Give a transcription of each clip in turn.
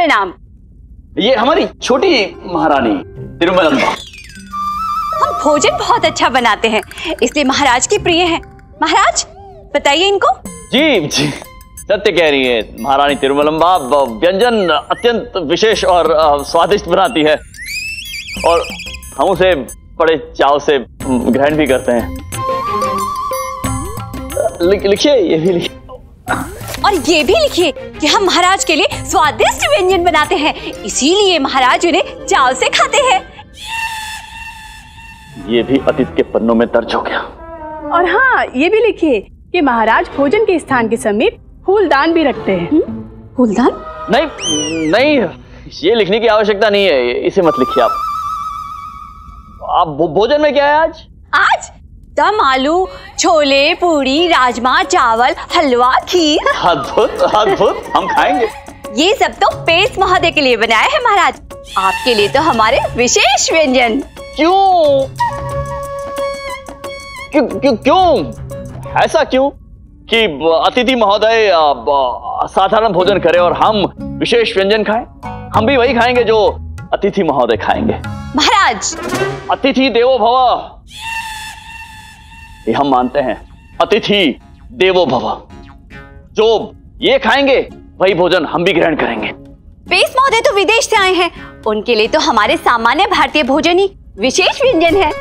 प्रणाम। ये हमारी छोटी महारानी तिरुमलम्बा। हम भोजन बहुत अच्छा बनाते हैं, इसलिए महाराज की प्रिय हैं। महाराज बताइए इनको। जी जी, सत्य कह रही है महारानी तिरुमलम्बा। व्यंजन अत्यंत विशेष और स्वादिष्ट बनाती है और हम उसे बड़े चाव से ग्रहण भी करते हैं। लिखिए, ये भी लिखिए। और ये भी लिखिए कि हम महाराज के लिए स्वादिष्ट व्यंजन बनाते हैं, इसीलिए महाराज उन्हें चाव से खाते हैं। ये भी अतीत के पन्नों में दर्ज हो गया। और हाँ, ये भी लिखिए कि महाराज भोजन के स्थान के समीप फूलदान भी रखते हैं। फूलदान? नहीं नहीं, ये लिखने की आवश्यकता नहीं है, इसे मत लिखिए आप। भोजन में क्या है आज? आज दम आलू, छोले, पूरी, राजमा, चावल, हलवा, खीर। अद्भुत अद्भुत, हम खाएंगे। ये सब तो पेश महोदय के लिए बनाया है महाराज, आपके लिए तो हमारे विशेष व्यंजन। क्यों क्यों क्यों क्यों ऐसा क्यों कि अतिथि महोदय साधारण भोजन करे और हम विशेष व्यंजन खाएं? हम भी वही खाएंगे जो अतिथि महोदय खाएंगे। महाराज, अतिथि देवो भव, ये हम मानते हैं। अतिथि देवो भव, जो ये खाएंगे वही भोजन हम भी ग्रहण करेंगे। पेश महोदय तो विदेश से आए हैं, उनके लिए तो हमारे सामान्य भारतीय भोजन ही विशेष व्यंजन है।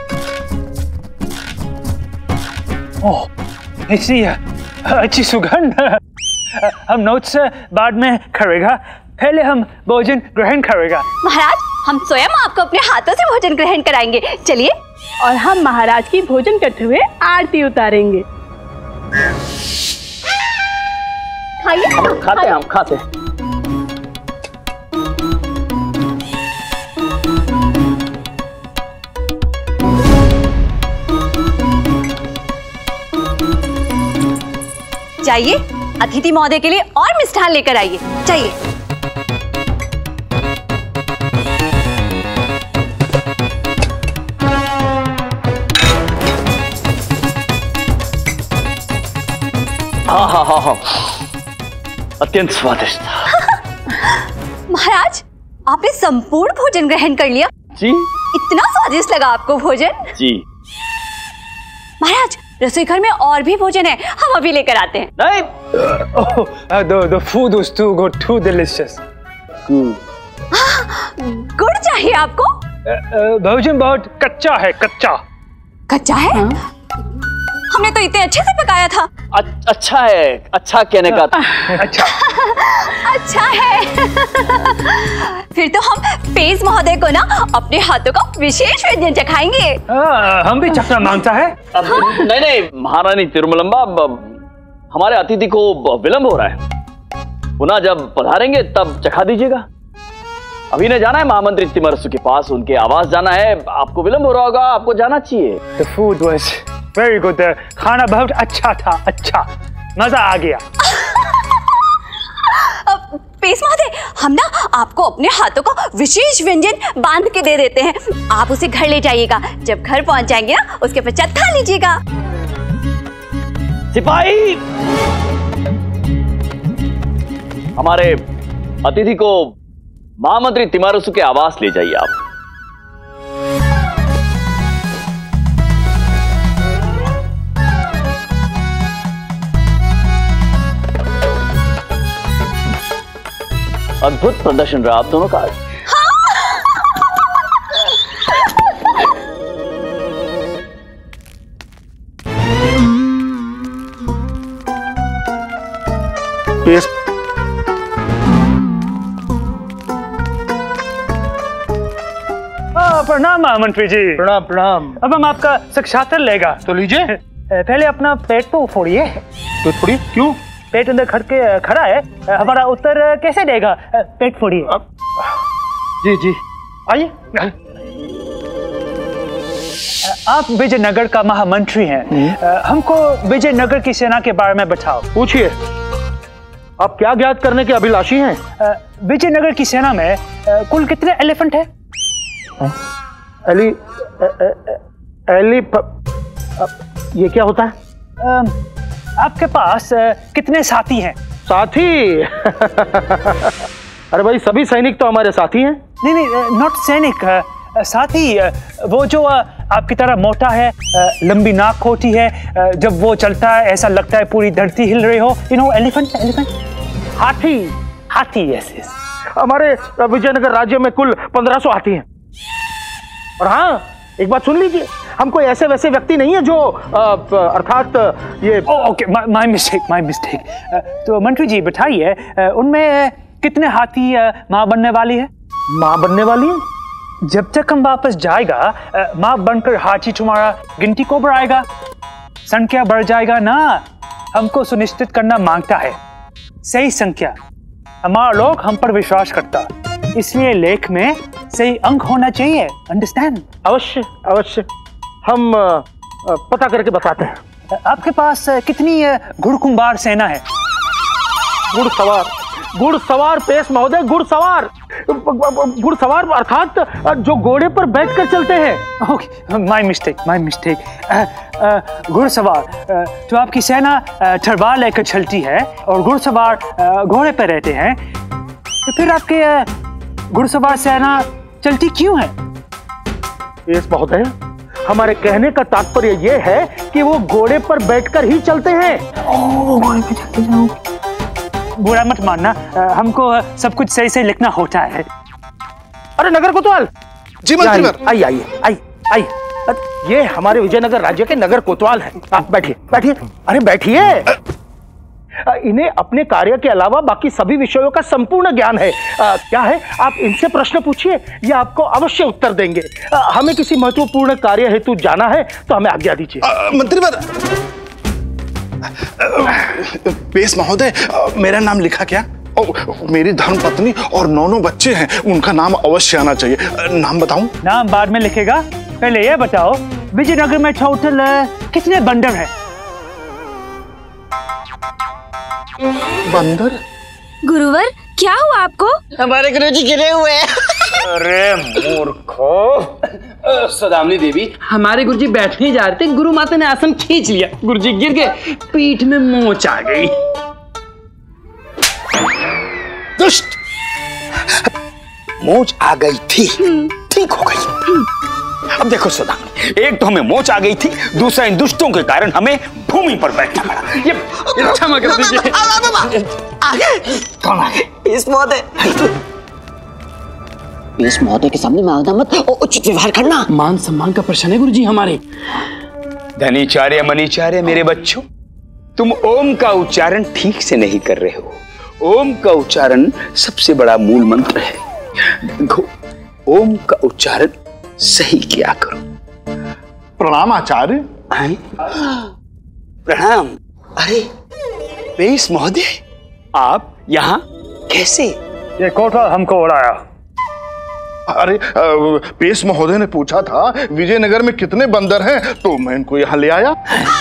ओह, अच्छी सुगंध। हम नोट्स बाद में करेगा, पहले हम भोजन ग्रहण करेगा। महाराज, हम स्वयं आपको अपने हाथों से भोजन ग्रहण कराएंगे, चलिए। और हम महाराज की भोजन करते हुए आरती उतारेंगे। खाइए। हम खाते। जाइए, अतिथि महोदय के लिए और मिष्ठान लेकर आइए, जाइए। हाँ, अत्यंत स्वादिष्ट। महाराज, आपने संपूर्ण भोजन ग्रहण कर लिया? जी। इतना स्वादिष्ट लगा आपको भोजन? जी। महाराज, रसोई घर में और भी भोजन है, हम अभी लेकर आते हैं। नहीं। The food was too delicious. गुड़ चाहिए आपको? भोजन बहुत कच्चा है, कच्चा। कच्चा है? हाँ? हमने तो इतने अच्छे से पकाया था। अच्छा है, अच्छा कहने का। अच्छा। अच्छा है। फिर तो हम पेश महोदय को ना अपने हाथों का विशेष व्यंजन चखाएंगे। हम भी चखना मांगता है। नहीं, महारानी तिरुमलम्बा, हमारे अतिथि को विलंब हो रहा है, पुनः जब पधारेंगे तब चखा दीजिएगा। अभी ने जाना है महामंत्री तिमरसु के पास, उनके आवास जाना है। आपको विलंब हो रहा होगा, आपको जाना चाहिए। The food was very good. खाना बहुत अच्छा था, अच्छा, मजा आ गया। पेश महोदय, हम ना आपको अपने हाथों का विशेष व्यंजन बांध के दे देते हैं, आप उसे घर ले जाइएगा। जब घर पहुंच जाएंगे ना, उसके पश्चात खा लीजिएगा। सिपाही, हमारे अतिथि को महामंत्री तिमरसु के आवास ले जाइए आप। अद्भुत प्रदर्शन रहा आप दोनों का। प्रणाम महामंत्री जी। प्रणाम प्रणाम। अब हम आपका साक्षात्कार लेगा तो लीजिए। पहले अपना पेट तो फोड़िए। तो फोड़िए? क्यों? पेट अंदर खड़ा है, हमारा उत्तर कैसे देगा? पेट फोड़िए। जी जी, आइए। आप विजयनगर का महामंत्री हैं, हमको विजयनगर की सेना के बारे में बताओ। पूछिए, आप क्या ज्ञात करने के अभिलाषी हैं? विजयनगर की सेना में कुल कितने एलिफेंट हैं? ये क्या होता है? आपके पास कितने साथी हैं? साथी? अरे भाई सभी सैनिक तो हमारे साथी हैं। नहीं नहीं, नॉट सैनिक, साथी। वो जो आपकी तरह मोटा है, लंबी नाक होती है, जब वो चलता है ऐसा लगता है पूरी धरती हिल रही हो। You know, elephant. एलिफेंट, हाथी। हाथी, यस यस। हमारे विजयनगर राज्य में कुल 1500 हाथी हैं। और हाँ, एक बात सुन लीजिए, हम कोई ऐसे वैसे व्यक्ति नहीं है जो अर्थात ये। Okay, my mistake. तो मंत्री जी बताइए, उनमें कितने हाथी माँ बनने वाली है? माँ बनने वाली है? जब तक हम वापस जाएगा, माँ बनकर हाथी तुम्हारा गिनती को बढ़ाएगा, संख्या बढ़ जाएगा ना। हमको सुनिश्चित करना मांगता है सही संख्या। हमारा लोग हम पर विश्वास करता, इसलिए लेख में सही अंक होना चाहिए। अंडरस्टैंड? अवश्य अवश्य, हम पता करके बताते हैं। आपके पास कितनी घुड़कुंबार सेना है? घुड़सवार पेश महोदय, घुड़सवार अर्थात जो घोड़े पर बैठकर चलते हैं। Okay, my mistake. घुड़सवार, तो आपकी सेना तलवार लेकर चलती है और घुड़सवार घोड़े पर रहते हैं, तो फिर आपके घुड़सवार सेना चलती क्यों है? पेश महोदय, हमारे कहने का तात्पर्य यह है कि वो घोड़े पर बैठकर ही चलते हैं। घोड़े पर चलते जाओ। बुरा मत मानना, हमको सब कुछ सही से लिखना होता है। अरे नगर कोतवाल जी मंत्री, आइए। ये हमारे विजयनगर राज्य के नगर कोतवाल हैं। आप बैठिए। अरे बैठिए। इन्हें अपने कार्य के अलावा बाकी सभी विषयों का संपूर्ण ज्ञान है। क्या है, आप इनसे प्रश्न पूछिए, ये आपको अवश्य उत्तर देंगे। हमें किसी महत्वपूर्ण कार्य हेतु जाना है, तो हमें आज्ञा दीजिए। मंत्री पेश महोदय, मेरा नाम लिखा क्या? मेरी धर्मपत्नी और 9 बच्चे हैं, उनका नाम अवश्य आना चाहिए। नाम बताऊं? नाम बाद में लिखेगा, पहले ये बताओ विजयनगर में टोटल कितने बंदर हैं? बंदर? गुरुवर, क्या हुआ आपको? हमारे गुरुजी गिरे हुए हैं। अरे मूर्खो। सौदामिनी देवी, हमारे गुरुजी बैठने जा रहे थे, गुरु माता ने आसन खींच लिया, गुरुजी गिर गए, पीठ में मोच आ गई। दुष्ट, मोच आ गई थी, ठीक हो गई। अब देखो सौदामिनी, एक तो हमें मोच आ गई थी, दूसरा इन दुष्टों के कारण हमें भूमि पर बैठना पड़ा। ये क्षमा कर दीजिए। आगे कौन आगे? इस महोदय के सामने मांगना मत, उचित व्यवहार करना। मान सम्मान का प्रश्न है गुरुजी हमारे। धनीचार्य मनीचार्य, मेरे बच्चों, तुम ओम का उच्चारण ठीक से नहीं कर रहे हो। ओम का उच्चारण सबसे बड़ा मूल मंत्र है। देखो, ओम का उच्चारण सही किया करो। प्रणाम आचार्य। प्रणाम। अरे पेश महोदय, आप यहाँ कैसे? ये कोतवाल हमको उड़ाया। अरे पेश महोदय ने पूछा था विजयनगर में कितने बंदर हैं, तो मैं इनको यहाँ ले आया।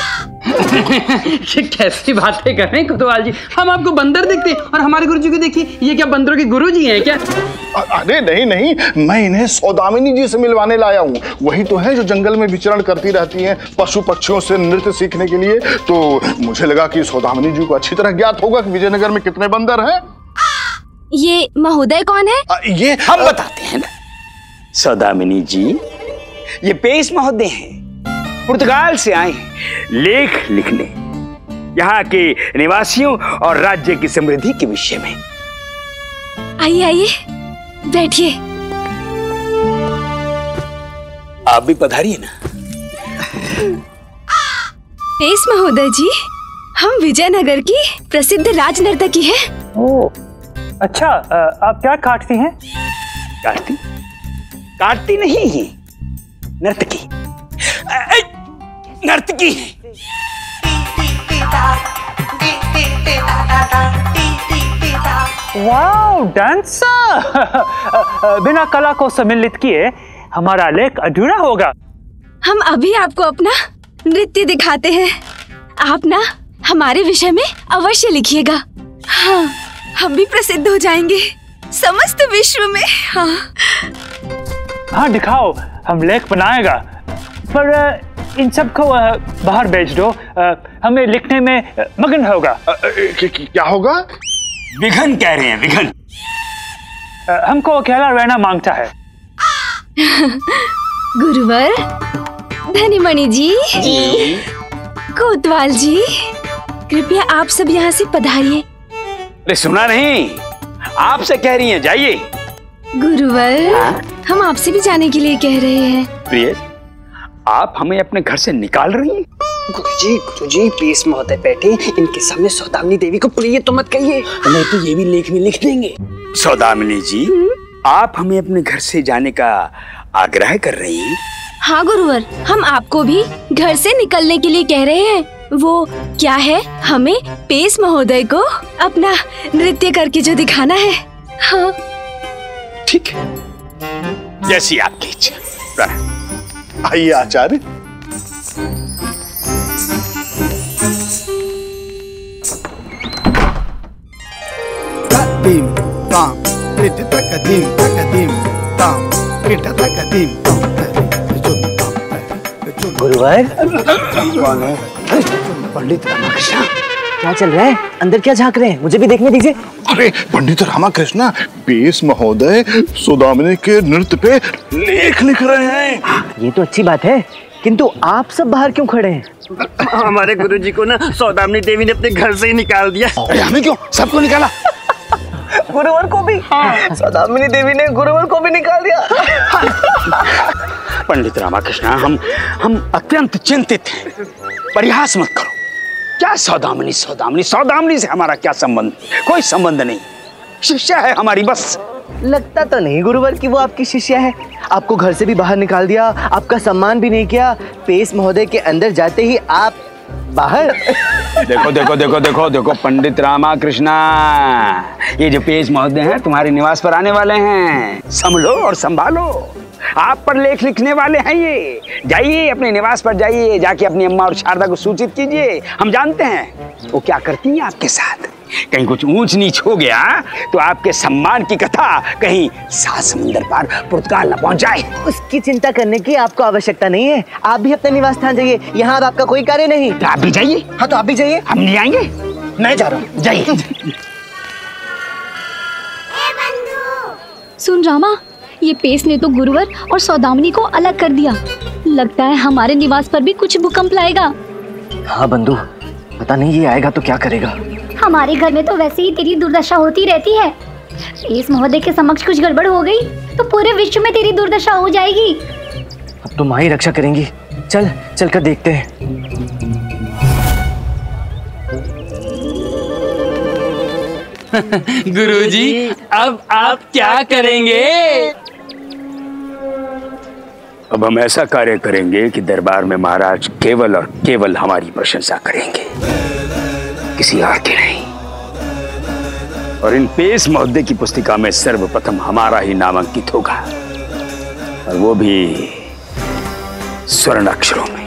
कैसी बातें कर रहे हैं कोतवाल जी, हम आपको बंदर देखते हैं और हमारे गुरुजी को देखिए, ये क्या बंदरों के गुरुजी हैं क्या? अरे नहीं, मैं इन्हें सौदामिनी जी से मिलवाने लाया हूँ। वही तो है जो जंगल में विचरण करती रहती हैं पशु पक्षियों से नृत्य सीखने के लिए। तो मुझे लगा कि सौदामिनी जी को अच्छी तरह ज्ञात होगा कि विजयनगर में कितने बंदर हैं। ये महोदय कौन है? ये हम बताते हैं ना सौदामिनी जी, ये पेश महोदय हैं, पुर्तगाल से आए हैं लेख लिखने, यहाँ के निवासियों और राज्य की समृद्धि के विषय में। आइए बैठिए। आप भी पधारिए ना। पेश महोदय जी, हम विजयनगर की प्रसिद्ध राज नर्तकी हैं। ओह, अच्छा, आप क्या काटती हैं? काटती नहीं है, नर्तकी। नर्तकी वाओ, डांसर। बिना कला को सम्मिलित किए हमारा लेख अधूरा होगा। हम अभी आपको अपना नृत्य दिखाते हैं, आप ना हमारे विषय में अवश्य लिखिएगा। हाँ, हम भी प्रसिद्ध हो जाएंगे समस्त विश्व में। हाँ दिखाओ, हम लेख बनाएगा, पर इन सबको बाहर भेज दो, हमें लिखने में मगन होगा। क्या होगा? विघन कह रहे हैं, विघन। हमको अकेला रहना मांगता है। गुरुवर, धनीमणि जी, कोतवाल जी, कृपया आप सब यहाँ से पधारिए। अरे सुना नहीं, आपसे कह रही हैं, जाइए। गुरुवर, हम आपसे भी जाने के लिए कह रहे हैं। प्रिय, आप हमें अपने घर से निकाल रही हैं? गुरुजी, पेश महोदय बैठे, इनके सामने सौदामिनी देवी को प्रिय तो मत कहिए, नहीं तो ये भी लेख में लिख देंगे। सौदामिनी जी, आप हमें अपने घर से जाने का आग्रह कर रही हैं? हाँ गुरुवर, हम आपको भी घर से निकलने के लिए कह रहे हैं। वो क्या है, हमें पेश महोदय को अपना नृत्य करके जो दिखाना है। हाँ ठीक है, जैसी आपकी इच्छा। आइए आचार्य। Dim tam, pita takadim, tam, pita takadim, गुरुवर, कौन है? पंडित रामाकृष्ण, क्या चल रहा है? अंदर क्या झांक रहे हैं? मुझे भी देखने दीजिए। अरे पंडित रामाकृष्ण, पेश महोदय सौदामिनी के नृत्य पे लेख लिख रहे हैं। ये तो अच्छी बात है, किंतु आप सब बाहर क्यों खड़े हैं? हमारे गुरुजी को ना सौदामिनी देवी ने अपने घर से ही निकाल दिया। अरे हमें क्यों? सबको निकाला। गुरुवर को भी? हाँ। सौदामिनी देवी ने गुरुवर को भी निकाल दिया। पंडित रामाकृष्ण, हम अत्यंत चिंतित हैं। परिहास मत करो। क्या सौदामिनी से हमारा क्या संबंध? कोई संबंध नहीं, शिष्या है हमारी बस। लगता तो नहीं गुरुवर कि वो आपकी शिष्या है। आपको घर से भी बाहर निकाल दिया, आपका सम्मान भी नहीं किया। पेश महोदय के अंदर जाते ही आप बाहर। देखो पंडित रामाकृष्ण, ये जो पेश महोदय हैं तुम्हारे निवास पर आने वाले हैं। संभलो और संभालो, आप पर लेख लिखने वाले हैं ये। जाइए अपने निवास पर जाइए, जाके अपनी अम्मा और शारदा को सूचित कीजिए। हम जानते हैं वो क्या करती हैं आपके साथ। कहीं कुछ ऊंच नीच हो गया तो आपके सम्मान की कथा कहीं सात समुंदर पार पुर्तगाल न पहुंच जाए। उसकी चिंता करने की आपको आवश्यकता नहीं है। आप भी अपने निवास स्थान जाइए, यहाँ अब आपका कोई कार्य नहीं। तो आप भी जाइए। हाँ तो आप भी जाइए। हम नहीं आएंगे। मैं जा रहा हूँ, जाइए। सुन रामा, ये पेश ने तो गुरुवर और सौदामिनी को अलग कर दिया। लगता है हमारे निवास पर भी कुछ भूकंप लाएगा। हाँ बंधु, पता नहीं ये आएगा तो क्या करेगा। हमारे घर में तो वैसे ही तेरी दुर्दशा होती रहती है। पेश महोदय के समक्ष कुछ गड़बड़ हो गई तो पूरे विश्व में तेरी दुर्दशा हो जाएगी। अब तो माँ ही रक्षा करेंगी। चल कर देखते हैं। गुरुजी, अब आप क्या करेंगे? अब हम ऐसा कार्य करेंगे कि दरबार में महाराज केवल और केवल हमारी प्रशंसा करेंगे, किसी और की नहीं। और इन पेश महोदय की पुस्तिका में सर्वप्रथम हमारा ही नाम अंकित होगा, और वो भी स्वर्ण अक्षरों में।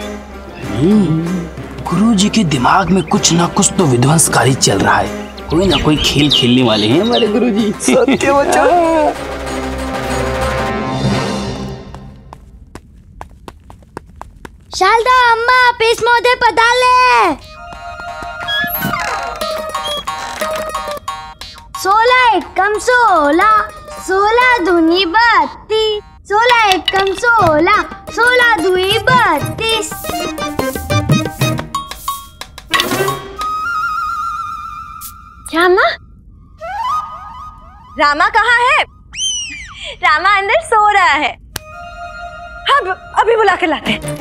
गुरुजी के दिमाग में कुछ ना कुछ तो विध्वंसकारी चल रहा है। कोई ना कोई खेल खेलने वाले हैं हमारे गुरुजी। सत्य वचन। शारदा अम्मा, पेश महोदय पधारे। 16 एकम 16, 16 दूनी 32, 16 एकम 16, 16 दूनी 32। रामा कहाँ है? रामा अंदर सो रहा है। हाँ अभी बुला के लाते हैं।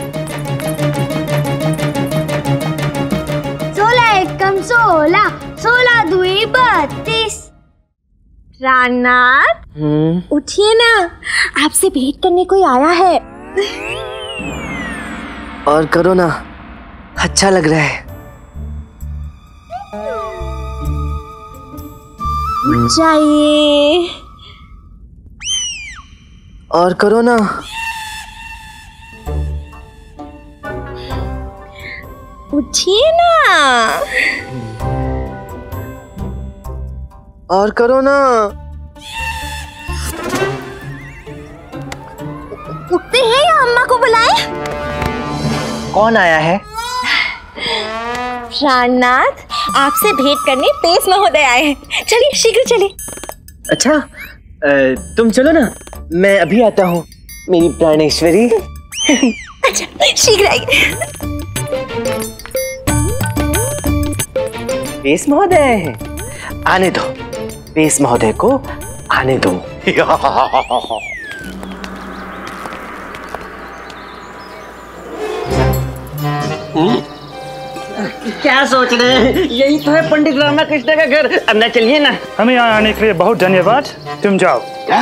16 एकम 16, 16 दूनी 32। रामनाथ, उठिए ना, आपसे भेंट करने कोई आया है। और करो ना, अच्छा लग रहा है। जाइए। और करो ना। उठिए ना। और करो ना। उठते हैं या अम्मा को बुलाएं? कौन आया है? रामनाथ, आपसे भेंट करने पेश महोदय आए हैं। चलिए शीघ्र चलिए। अच्छा, तुम चलो ना, मैं अभी आता हूँ मेरी प्राणेश्वरी। अच्छा शीघ्र आइए। पेश महोदय, आने दो, पेश महोदय को आने दो। क्या सोच रहे हैं? यही तो है पंडित रामाकृष्ण का घर। अंदर चलिए ना। हमें यहाँ आने के लिए बहुत धन्यवाद, तुम जाओ।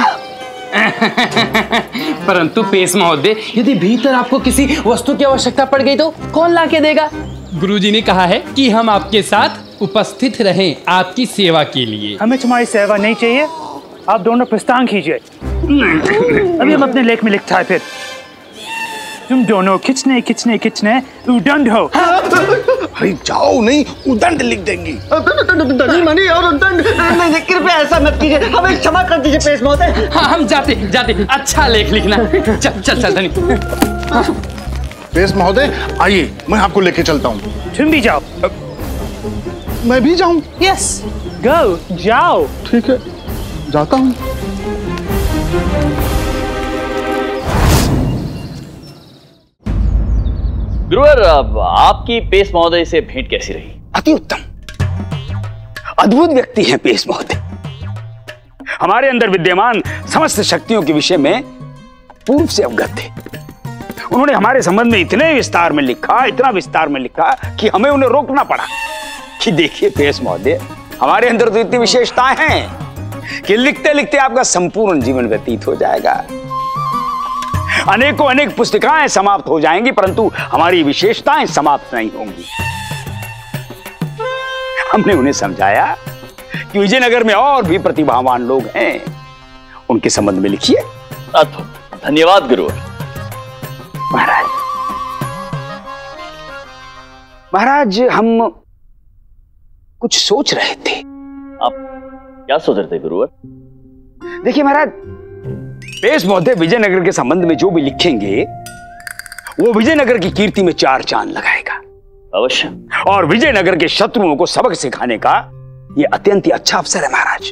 परंतु पेश महोदय, यदि भीतर आपको किसी वस्तु की आवश्यकता पड़ गई तो कौन ला के देगा? गुरुजी ने कहा है कि हम आपके साथ उपस्थित रहें आपकी सेवा के लिए। हमें तुम्हारी सेवा नहीं चाहिए, आप दोनों प्रस्थान कीजिए। अभी हम अपने लेख में लिखता है, फिर तुम दोनों खिंचने खिंचने खिंचने उदंड हो। अरे जाओ, नहीं उदंड लिख देंगी। कृपया ऐसा मत कीजिए, हमें क्षमा कर दीजिए पेश महोदय। हाँ, हम जाते जाते अच्छा लेख लिखना। चल चल चल धनी। पेश महोदय आइए, मैं आपको लेके चलता हूँ। तुम भी जाओ। मैं भी जाऊँ? यस, गो, जाओ। ठीक है, जाता हूँ। गुरुवर, आपकी पेश महोदय से भेंट कैसी रही? अति उत्तम, अद्भुत व्यक्ति हैं पेश महोदय। हमारे अंदर विद्यमान समस्त शक्तियों के विषय में पूर्व से अवगत थे। उन्होंने हमारे संबंध में इतने विस्तार में लिखा, इतना विस्तार में लिखा कि हमें उन्हें रोकना पड़ा कि देखिए पेश महोदय, हमारे अंदर तो इतनी विशेषताएं हैं कि लिखते लिखते आपका संपूर्ण जीवन व्यतीत हो जाएगा। अनेकों अनेक पुस्तिकाएं समाप्त हो जाएंगी, परंतु हमारी विशेषताएं समाप्त नहीं होंगी। हमने उन्हें समझाया कि विजयनगर में और भी प्रतिभावान लोग हैं, उनके संबंध में लिखिए। धन्यवाद गुरुवर। महाराज, हम कुछ सोच रहे थे। आप क्या सोच रहे थे गुरुवर? देखिए महाराज, पेश महोदय विजयनगर के संबंध में जो भी लिखेंगे वो विजयनगर की कीर्ति में चार चांद लगाएगा। अवश्य। और विजयनगर के शत्रुओं को सबक सिखाने का ये अत्यंत ही अच्छा अवसर है महाराज।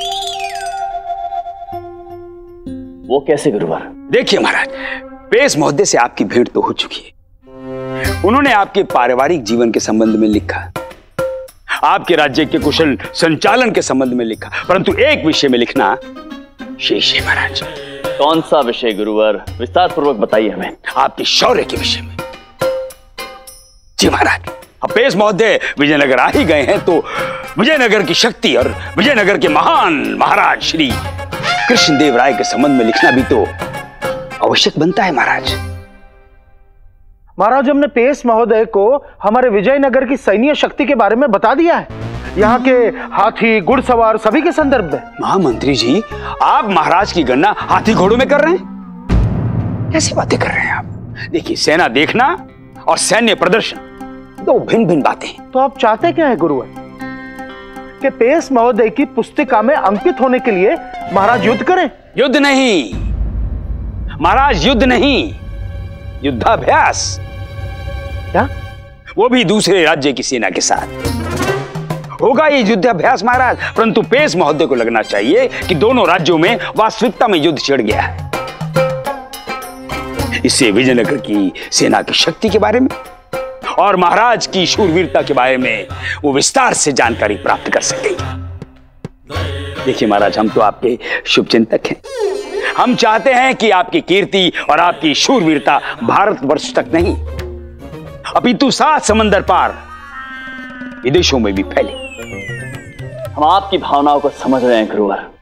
वो कैसे गुरुवर? देखिए महाराज, पेश महोदय से आपकी भेंट तो हो चुकी है। उन्होंने आपके पारिवारिक जीवन के संबंध में लिखा, आपके राज्य के कुशल संचालन के संबंध में लिखा, परंतु एक विषय में लिखना शेष है महाराज। कौन सा विषय गुरुवर? विस्तार पूर्वक बताइए हमें। आपके शौर्य के विषय में। जी महाराज, अब पेश महोदय विजयनगर आ ही गए हैं तो विजयनगर की शक्ति और विजयनगर के महान महाराज श्री कृष्णदेव राय के संबंध में लिखना भी तो आवश्यक बनता है महाराज। महाराज, हमने पेश महोदय को हमारे विजयनगर की सैन्य शक्ति के बारे में बता दिया है, यहाँ के हाथी घुड़सवार सभी के संदर्भ में। महामंत्री जी, आप महाराज की गणना हाथी घोड़ों में कर रहे हैं? कैसी बातें कर रहे हैं आप? देखिए, सेना देखना और सैन्य प्रदर्शन दो भिन्न भिन्न बातें। तो आप चाहते क्या है गुरुवर? कि पेश महोदय की पुस्तिका में अंकित होने के लिए महाराज युद्ध करें? युद्ध नहीं महाराज, युद्ध नहीं, युद्धाभ्यास। क्या? वो भी दूसरे राज्य की सेना के साथ होगा ये युद्धाभ्यास महाराज, परंतु पेश महोदय को लगना चाहिए कि दोनों राज्यों में वास्तविकता में युद्ध छिड़ गया है। इससे विजयनगर की सेना की शक्ति के बारे में और महाराज की शूरवीरता के बारे में वो विस्तार से जानकारी प्राप्त कर सकेंगे। देखिए महाराज, हम तो आपके शुभचिंतक हैं। हम चाहते हैं कि आपकी कीर्ति और आपकी शूरवीरता भारतवर्ष तक नहीं अपितु 7 समंदर पार विदेशों में भी फैले। हम आपकी भावनाओं को समझ रहे हैं गुरुवर,